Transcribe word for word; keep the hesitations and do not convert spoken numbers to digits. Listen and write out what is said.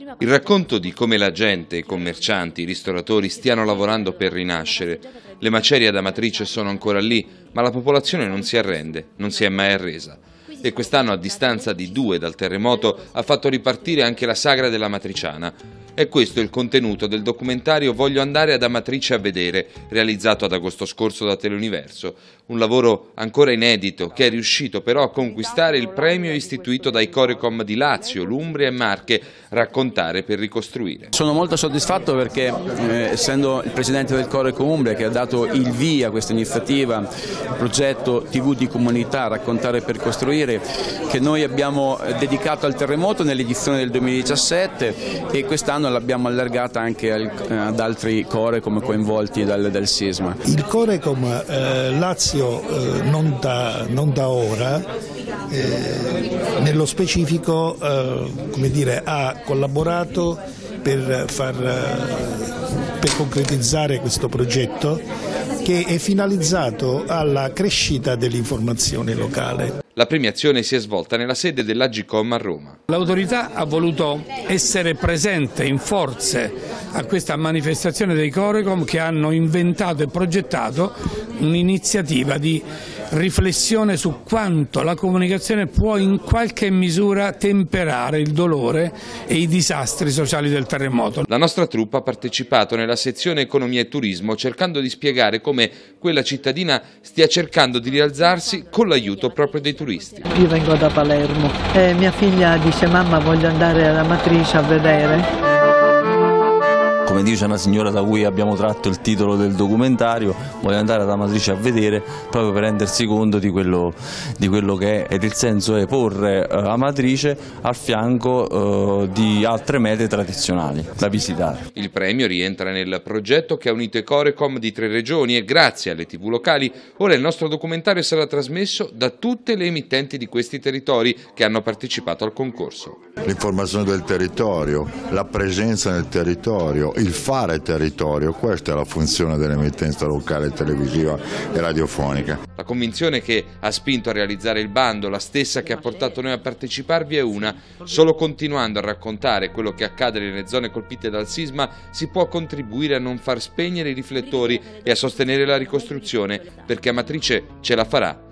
Il racconto di come la gente, i commercianti, i ristoratori stiano lavorando per rinascere. Le macerie ad Amatrice sono ancora lì, ma la popolazione non si arrende, non si è mai arresa. E quest'anno, a distanza di due dal terremoto, ha fatto ripartire anche la sagra della Matriciana. E questo è il contenuto del documentario Voglio andare ad Amatrice a vedere, realizzato ad agosto scorso da Teleuniverso. Un lavoro ancora inedito che è riuscito però a conquistare il premio istituito dai Corecom di Lazio, L'Umbria e Marche, Raccontare per ricostruire. Sono molto soddisfatto perché, eh, essendo il presidente del Corecom Umbria che ha dato il via a questa iniziativa, il progetto tivù di comunità Raccontare per costruire, che noi abbiamo dedicato al terremoto nell'edizione del duemiladiciassette e quest'anno l'abbiamo allargata anche al, ad altri Corecom coinvolti dal, dal sisma. Il Corecom eh, Lazio eh, non, da, non da ora, eh, nello specifico eh, come dire, ha collaborato per, far, per concretizzare questo progetto che è finalizzato alla crescita dell'informazione locale. La premiazione si è svolta nella sede dell'Agcom a Roma. L'autorità ha voluto essere presente in forze a questa manifestazione dei Corecom che hanno inventato e progettato un'iniziativa di riflessione su quanto la comunicazione può in qualche misura temperare il dolore e i disastri sociali del terremoto. La nostra troupe ha partecipato nella sezione Economia e Turismo cercando di spiegare come quella cittadina stia cercando di rialzarsi con l'aiuto proprio dei turisti. Io vengo da Palermo e mia figlia dice: mamma, voglio andare alla Amatrice a vedere. Come dice una signora da cui abbiamo tratto il titolo del documentario, voglio andare ad Amatrice a vedere, proprio per rendersi conto di quello, di quello che è, ed il senso è porre eh, Amatrice al fianco eh, di altre mete tradizionali da visitare. Il premio rientra nel progetto che ha unito i Corecom di tre regioni e grazie alle tivù locali ora il nostro documentario sarà trasmesso da tutte le emittenti di questi territori che hanno partecipato al concorso. L'informazione del territorio, la presenza nel territorio, il fare territorio, questa è la funzione dell'emittenza locale televisiva e radiofonica. La convinzione che ha spinto a realizzare il bando, la stessa che ha portato noi a parteciparvi, è una: solo continuando a raccontare quello che accade nelle zone colpite dal sisma si può contribuire a non far spegnere i riflettori e a sostenere la ricostruzione, perché Amatrice ce la farà